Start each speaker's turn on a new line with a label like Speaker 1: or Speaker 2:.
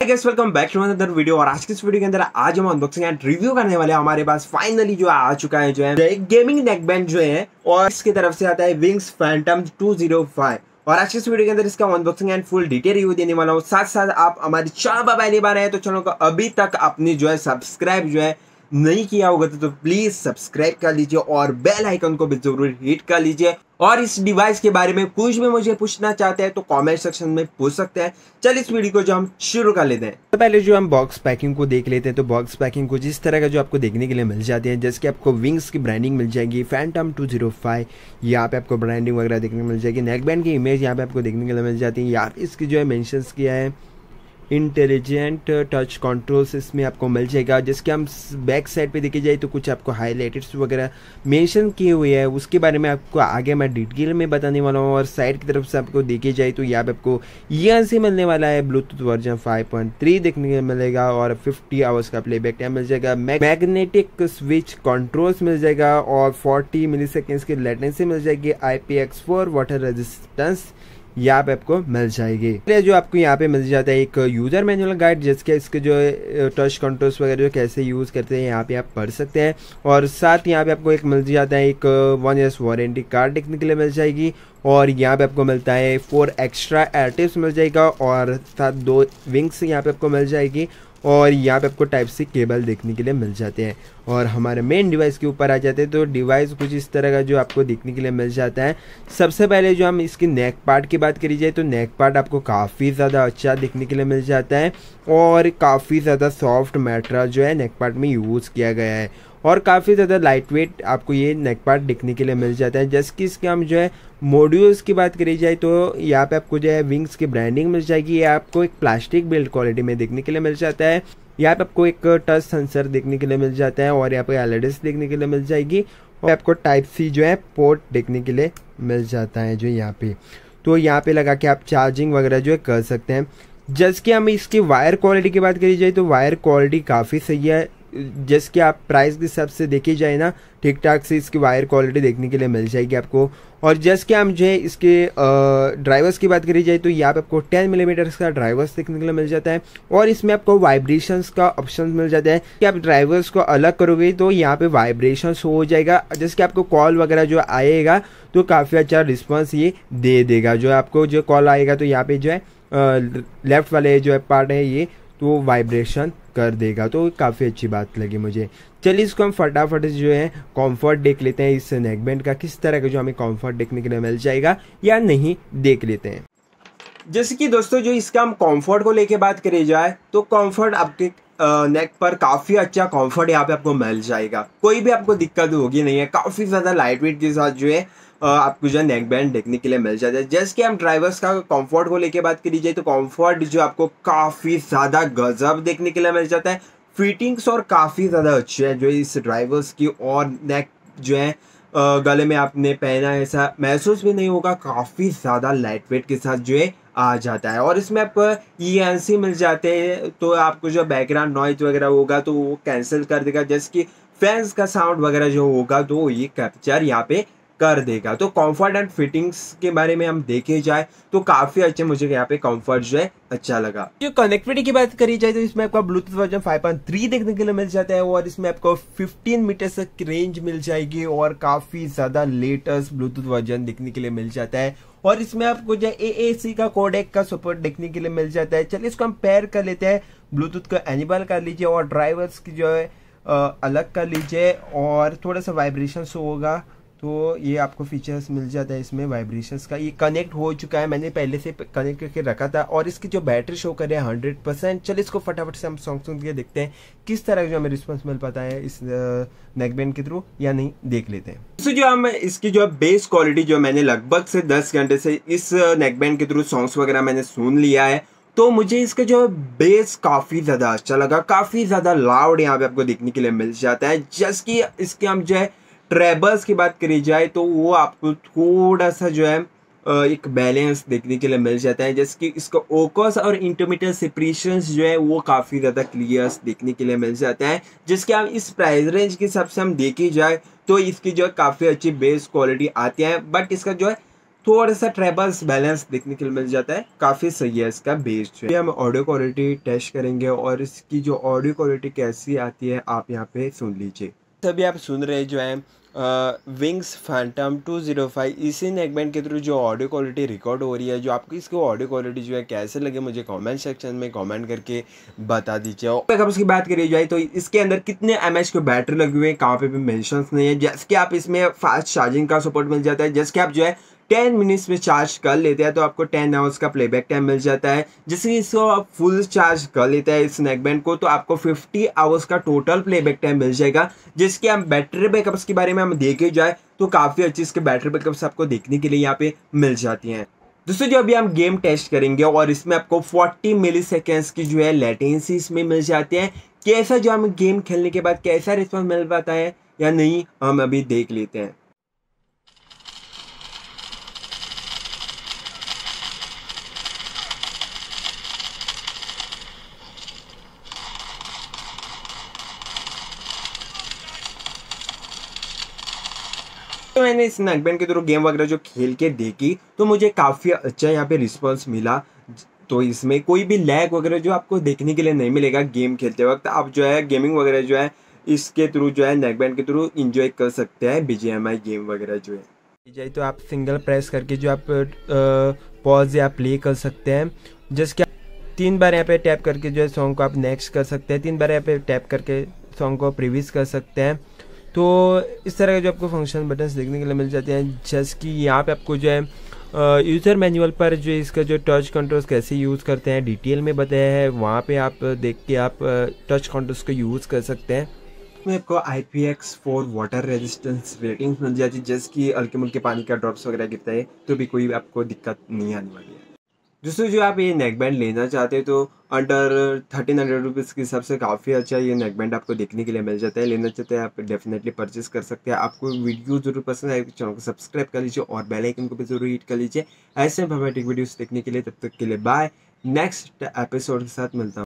Speaker 1: Guys welcome back to another video. और आज की इस वीडियो के अंदर आज हम अनबॉक्सिंग एंड रिव्यू करने वाले हैं। हमारे पास फाइनली जो आ चुका है जो है गेमिंग नेकबैंड जो है, और इसकी तरफ से आता है विंग्स फैंटम 205। और आज की इस वीडियो के अंदर इसका unboxing and full detail review देने वाला हूँ। साथ साथ आप हमारे चैनल पर पहली बार आए तो चैनल को अभी तक अपनी जो है सब्सक्राइब जो है नहीं किया होगा तो प्लीज सब्सक्राइब कर लीजिए और बेल आइकन को भी जरूर हिट कर लीजिए। और इस डिवाइस के बारे में कुछ भी मुझे पूछना चाहते हैं तो कमेंट सेक्शन में पूछ सकते हैं। चल इस वीडियो को जो हम शुरू कर लेते हैं। तो पहले जो हम बॉक्स पैकिंग को देख लेते हैं, तो बॉक्स पैकिंग कुछ इस तरह का जो आपको देखने के लिए मिल जाती है, जैसे कि आपको विंग्स की ब्रांडिंग मिल जाएगी फैंटम 205। यहाँ पे आपको ब्रांडिंग वगैरह देखने को मिल जाएगी। नेकबैंड की इमेज यहाँ पे आपको देखने के लिए मिल जाती है। यहाँ पे इसकी जो है मेंशन किया है इंटेलिजेंट टच कंट्रोल्स इसमें आपको मिल जाएगा। जिसके हम बैक साइड पे देखी जाए तो कुछ आपको हाईलाइटेड्स वगैरह मेंशन किए हुए हैं, उसके बारे में आपको आगे मैं डिटेल में बताने वाला हूँ। और साइड की तरफ से आपको देखी जाए तो यहाँ पे आपको यहाँ से मिलने वाला है ब्लूटूथ वर्जन 5.3 देखने को मिलेगा और 50 आवर्स का प्लेबैक टाइम मिल जाएगा। मैग्नेटिक स्विच कंट्रोल्स मिल जाएगा और 40 मिलीसेकेंड्स की लेटेंसी मिल जाएगी। IPX4 वाटर रेजिस्टेंस यहाँ पे आपको मिल जाएगी। जो आपको यहाँ पे मिल जाता है एक यूजर मैनुअल गाइड, जिसके इसके जो टच कंट्रोल्स वगैरह जो कैसे यूज करते हैं यहाँ पे आप पढ़ सकते हैं। और साथ यहाँ पे आपको एक मिल जाता है एक 1 ईयर वारंटी कार्ड देखने के लिए मिल जाएगी। और यहाँ पे आपको मिलता है 4 एक्स्ट्रा एयरटिप्स मिल जाएगा और साथ 2 विंग्स यहाँ पे आपको मिल जाएगी। और यहाँ पे आपको टाइप सी केबल देखने के लिए मिल जाते हैं। और हमारे मेन डिवाइस के ऊपर आ जाते हैं तो डिवाइस कुछ इस तरह का जो आपको देखने के लिए मिल जाता है। सबसे पहले जो हम इसकी नेक पार्ट की बात करी जाए तो नेक पार्ट आपको काफ़ी ज़्यादा अच्छा देखने के लिए मिल जाता है और काफ़ी ज़्यादा सॉफ्ट मैटेरियल जो है नेक पार्ट में यूज़ किया गया है और काफ़ी ज़्यादा लाइट वेट आपको ये नेक पार्ट देखने के लिए मिल जाता है। जैसे कि इसके हम जो है मॉड्यूल्स की बात करी जाए तो यहाँ पे आपको जो है विंग्स की ब्रांडिंग मिल जाएगी। ये आपको एक प्लास्टिक बिल्ड क्वालिटी में देखने के लिए मिल जाता है। यहाँ पे आपको एक टच सेंसर देखने के लिए मिल जाता है और यहाँ पे LEDs देखने के लिए मिल जाएगी। और आपको टाइप सी जो है पोर्ट देखने के लिए मिल जाता है जो यहाँ पे, तो यहाँ पे लगा के आप चार्जिंग वगैरह जो है कर सकते हैं। जैसे कि हम इसकी वायर क्वालिटी की बात करी जाए तो वायर क्वालिटी काफ़ी सही है। जैसे कि आप प्राइस के हिसाब से देखी जाए ना, ठीक ठाक से इसकी वायर क्वालिटी देखने के लिए मिल जाएगी आपको। और जैसे कि हम जो है इसके ड्राइवर्स की बात करी जाए तो यहाँ पे आपको 10 मिलीमीटर का ड्राइवर्स देखने के लिए मिल जाता है। और इसमें आपको वाइब्रेशंस का ऑप्शन मिल जाता है कि आप ड्राइवर्स को अलग करोगे तो यहाँ पे वाइब्रेशंस हो जाएगा। जैसे कि आपको कॉल वगैरह जो आएगा तो काफ़ी अच्छा रिस्पॉन्स ये दे देगा। जो आपको जो कॉल आएगा तो यहाँ पे जो है लेफ्ट वाले जो है पार्ट है ये तो वाइब्रेशन कर देगा, तो काफ़ी अच्छी बात लगी मुझे। चलिए इसको हम फटाफट जो है कंफर्ट देख लेते हैं इस नेकबैंड का, किस तरह का जो हमें कंफर्ट देखने के लिए मिल जाएगा या नहीं देख लेते हैं। जैसे कि दोस्तों जो इसका हम कंफर्ट को लेके बात करी जाए तो कंफर्ट आपके नेक पर काफ़ी अच्छा कंफर्ट यहाँ पे आपको मिल जाएगा। कोई भी आपको दिक्कत होगी नहीं है। काफ़ी ज़्यादा लाइट वेट के साथ जो है आपको जो है नेक बैंड देखने के लिए मिल जाता है। जैसे कि हम ड्राइवर्स का कंफर्ट को लेके बात करी जाए तो कंफर्ट जो आपको काफ़ी ज़्यादा गजब देखने के लिए मिल जाता है। फिटिंग्स और काफ़ी ज़्यादा अच्छी है जो इस ड्राइवर्स की, और नेक जो है गले में आपने पहना ऐसा महसूस भी नहीं होगा। काफ़ी ज़्यादा लाइट वेट के साथ जो है आ जाता है। और इसमें आपको ENC मिल जाते हैं तो आपको जो बैकग्राउंड नॉइज वगैरह होगा तो वो कैंसिल कर देगा। जैसे कि फैंस का साउंड वगैरह जो होगा तो ये कैप्चर यहाँ पे कर देगा। तो कंफर्ट एंड फिटिंग्स के बारे में हम देखे जाए तो काफ़ी अच्छे मुझे यहाँ पे कंफर्ट जो है अच्छा लगा। जो कनेक्टिविटी की बात करी जाए तो इसमें आपका ब्लूटूथ वर्जन 5.3 देखने के लिए मिल जाता है और इसमें आपको 15 मीटर तक रेंज मिल जाएगी और काफ़ी ज़्यादा लेटेस्ट ब्लूटूथ वर्जन देखने के लिए मिल जाता है। और इसमें आपको जो AAC का कोडेक का सपोर्ट देखने के लिए मिल जाता है। चलिए इसको हम पेयर कर लेते हैं। ब्लूटूथ को एनेबल कर लीजिए और ड्राइवर्स की जो है अलग कर लीजिए और थोड़ा सा वाइब्रेशन होगा तो ये आपको फीचर्स मिल जाता है इसमें वाइब्रेशंस का। ये कनेक्ट हो चुका है, मैंने पहले से कनेक्ट करके रखा था। और इसकी जो बैटरी शो करे 100%। चलिए इसको फटाफट से हम सॉन्ग सुन के देखते हैं किस तरह का जो हमें रिस्पॉन्स मिल पाता है इस नेकबैंड के थ्रू या नहीं देख लेते हैं। तो जो हम इसकी जो बेस क्वालिटी जो मैंने लगभग से 10 घंटे से इस नेकबैंड के थ्रू सॉन्ग्स वगैरह मैंने सुन लिया है तो मुझे इसका जो बेस काफ़ी ज़्यादा अच्छा लगा। काफ़ी ज़्यादा लाउड यहाँ पे आपको देखने के लिए मिल जाता है। जैसे कि इसके हम जो है ट्रेबल्स की बात करी जाए तो वो आपको थोड़ा सा जो है एक बैलेंस देखने के लिए मिल जाता है। जैसे कि इसका ओकस और इंटरमीडिएट सेपरेशंस जो है वो काफ़ी ज़्यादा क्लियर देखने के लिए मिल जाता है। जिसके हम इस प्राइस रेंज के हिसाब से हम देखी जाए तो इसकी जो है काफ़ी अच्छी बेस क्वालिटी आती है। बट इसका जो है थोड़ा सा ट्रेबल्स बैलेंस देखने के लिए मिल जाता है, काफ़ी सही है इसका बेस जो है। हम ऑडियो क्वालिटी टेस्ट करेंगे और इसकी जो ऑडियो क्वालिटी कैसी आती है आप यहाँ पे सुन लीजिए। तभी आप सुन रहे जो है विंग्स फैंटम 205, इसी नेकबैंड के थ्रू जो ऑडियो क्वालिटी रिकॉर्ड हो रही है। जो आपको इसको ऑडियो क्वालिटी जो है कैसे लगे मुझे कमेंट सेक्शन में कमेंट करके बता दीजिए। और अगर उसकी बात करी जाए तो इसके अंदर कितने mAh की बैटरी लगी हुई है कहाँ पे भी मेंशंस नहीं है। जैसे कि आप इसमें फास्ट चार्जिंग का सपोर्ट मिल जाता है, जैसे कि आप जो है 10 मिनट्स में चार्ज कर लेते हैं तो आपको 10 आवर्स का प्लेबैक टाइम मिल जाता है। जैसे कि इसको आप फुल चार्ज कर लेते हैं इस नेकबैंड को तो आपको 50 आवर्स का टोटल प्लेबैक टाइम मिल जाएगा। जिसके हम बैटरी बैकअप्स के बारे में हम देखे जाए तो काफ़ी अच्छी इसके बैटरी बैकअप्स आपको देखने के लिए यहाँ पे मिल जाती हैं। दोस्तों जो अभी हम गेम टेस्ट करेंगे और इसमें आपको 40 मिली सेकेंड्स की जो है लेटेंसी इसमें मिल जाती है। कैसा जो हम गेम खेलने के बाद कैसा रिस्पॉन्स मिल पाता है या नहीं हम अभी देख लेते हैं। तो मैंने इस नेकबैंड के थ्रू गेम वगैरह जो खेल के देखी तो मुझे काफ़ी अच्छा यहाँ पे रिस्पॉन्स मिला। तो इसमें कोई भी लैग वगैरह जो आपको देखने के लिए नहीं मिलेगा गेम खेलते वक्त। आप जो है गेमिंग वगैरह जो है इसके थ्रू जो है नेकबैंड के थ्रू इंजॉय कर सकते हैं BGMI गेम वगैरह जो है। जाए तो आप सिंगल प्रेस करके जो आप पॉज या प्ले कर सकते हैं। जैसे कि 3 बार यहाँ पे टैप करके जो है सॉन्ग को आप नेक्स्ट कर सकते हैं, 3 बार यहाँ पे टैप करके सॉन्ग को प्रीवियस कर सकते हैं। तो इस तरह के जो आपको फंक्शन बटन्स देखने के लिए मिल जाते हैं। जैसे कि यहाँ पे आपको जो है यूज़र मैनुअल पर जो इसका जो टच कंट्रोल्स कैसे यूज़ करते हैं डिटेल में बताया है, वहाँ पे आप देख के आप टच कंट्रोल्स को यूज़ कर सकते हैं। इसमें आपको IPX4 वाटर रेजिस्टेंस रेटिंग्स मिल जाती है, जैसे कि हल्के मुल्के पानी का ड्रॉप्स वगैरह गिरता है तो भी कोई आपको दिक्कत नहीं आने वाली है। दोस्तों जो आप ये नेकबैंड लेना चाहते हैं तो अंडर 1300 रुपीज़ के हिसाब से काफ़ी अच्छा ये नेकबैंड आपको देखने के लिए मिल जाता है। लेना चाहते हैं आप डेफिनेटली परचेस कर सकते हैं। आपको वीडियो जरूर पसंद आए तो चैनल को सब्सक्राइब कर लीजिए और बेल आइकन को भी जरूर हिट कर लीजिए ऐसे इंफॉर्मेटिव वीडियोस देखने के लिए। तब तक के लिए बाय, नेक्स्ट एपिसोड के साथ मिलता हूँ।